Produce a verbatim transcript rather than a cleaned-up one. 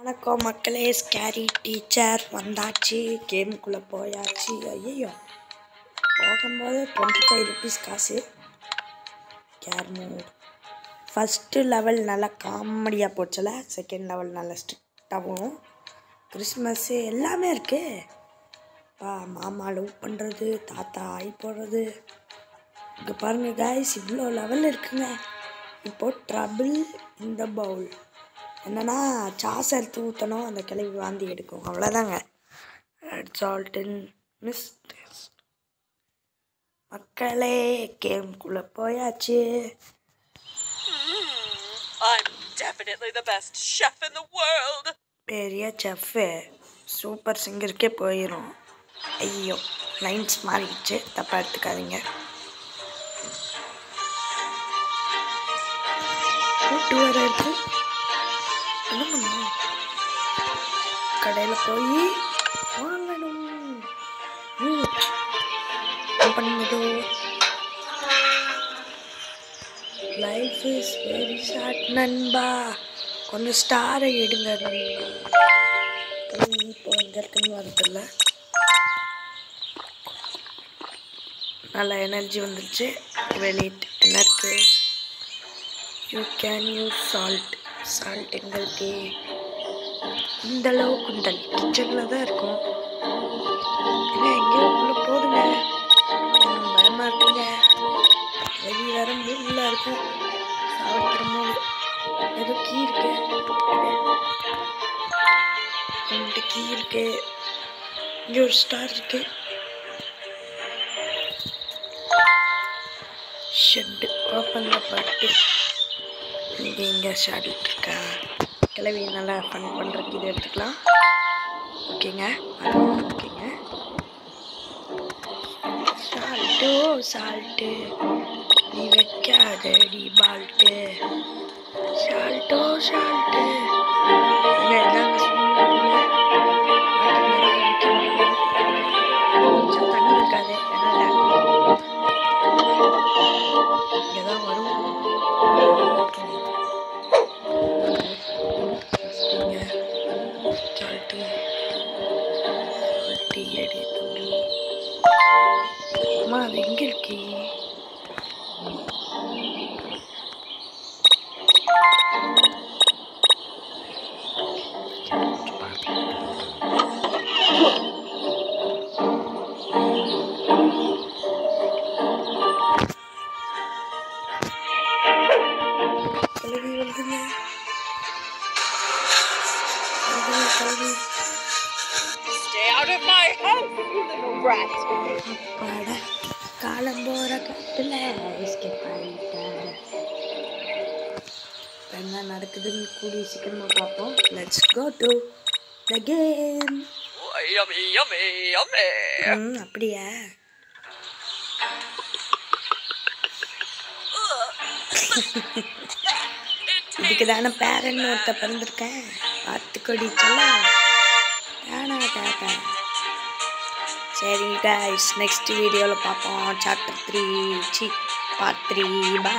வணக்கம் மக்களே, scary teacher வந்தாச்சு. கேமுக்குள்ளே போயாச்சு. ஐயோ, போகும்போது டுவெண்ட்டி ஃபைவ் ருபீஸ் காசு. கேர் மூட் ஃபஸ்ட்டு லெவல் நல்லா காமெடியாக போச்சல. செகண்ட் லெவல் நல்லா ஸ்ட்ரிக்டாகவும் கிறிஸ்மஸ்ஸு எல்லாமே இருக்குது. பா மாமா லவ் பண்ணுறது, தாத்தா ஆய் போடுறது. இங்கே பாருங்கள் காய்ஸ், இவ்வளோ லெவல் இருக்குங்க. இப்போது ட்ரபிள் இந்த பவுல் என்னன்னா சாஸ் எடுத்து ஊற்றணும், அந்த கிளவி வாந்தி எடுக்கும், அவ்வளோதாங்க. ரெட் சால்ட் மிஸ்ட் மக்களே, கேமுக்குள்ளே போயாச்சு. I'm definitely the best chef in the world. பெரிய செஃப்பு சூப்பர் சிங்கருக்கே போயிடும். ஐயோ, லைன்ஸ் மாறிடுச்சு, தப்பாக எடுத்துக்காதீங்க. கூட்டு வர எடுத்து என்ன பண்ணும், கடையில் போய் வாங்கணும். பண்ணுதோ லைஃப் இஸ் வெரி ஷார்ட் நண்பா, கொஞ்சம் ஸ்டாரை எடுங்க நண்பா. இப்போ எங்கே இருக்குன்னு வரதில்ல. நல்ல எனர்ஜி வந்துடுச்சு. வெளியிட்டு என்ன இருக்கு, you can use salt. Salt எங்கே இருக்கு? இந்த அளவு குந்தல் கிச்சனில் தான் இருக்கும். ஏன்னா எங்கேயோ உள்ள போதுங்க, பயமாக இருக்குங்க. வெளியே வேற மூலில் இருக்கும், சாப்பிட்ற மூணு ஏதோ கீ இருக்கு, ரெண்டு கீ இருக்கு, இங்கே ஒரு ஸ்டார் இருக்கு. ஷெட்டு ஓப்பனில் பாட்டு இங்கே இங்கே ஷாடிட்டு இருக்கா. கிளவி நல்லா ஃபன் பண்ணுறதுக்கு இதை எடுத்துக்கலாம். ஓகேங்க, ஓகேங்க. சால்ட்டு சால்ட்டு நீ வைக்காதடி பால்ட்டு. சால்ட்டோ சால்ட்டு எதாங்க சொல்லுங்க. தண்ணி இருக்காது, இங்கேதான் வரும். சால்ட்டு சால்ட்டு எடு தம்பி. அம்மா அது எங்கே இருக்கு? கிளவி வருதுங்க, கிளவி. Stay out of my house, you little rat. அப்பாடா, காலம் போகிற கட்டில் எஸ்கேப் ஆகிட்டாரு. என்ன நடக்குதுன்னு கூடிய சீக்கிரமாக பார்ப்போம். Let's go to the game. Oh, yummy, yummy, yummy. ம் அப்படியா? இதுக்கு தானே பேரன்னு ஒருத்த பிறந்திருக்கேன். பார்த்துக்கொடி செல்லம். தானா தாத்தா. சரி கைஸ், நெக்ஸ்ட் வீடியோவில் பார்ப்போம். Chapter three C part three. பாய்.